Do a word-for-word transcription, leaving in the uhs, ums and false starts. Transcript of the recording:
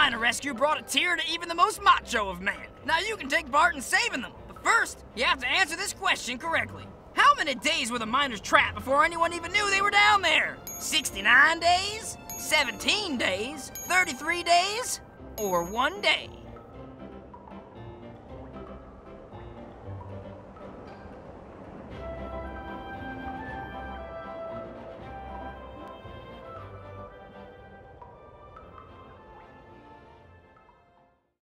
miner rescue brought a tear to even the most macho of men. Now you can take part in saving them, but first, you have to answer this question correctly. How many days were the miners trapped before anyone even knew they were down there? sixty-nine days? seventeen days? thirty-three days? Or one day?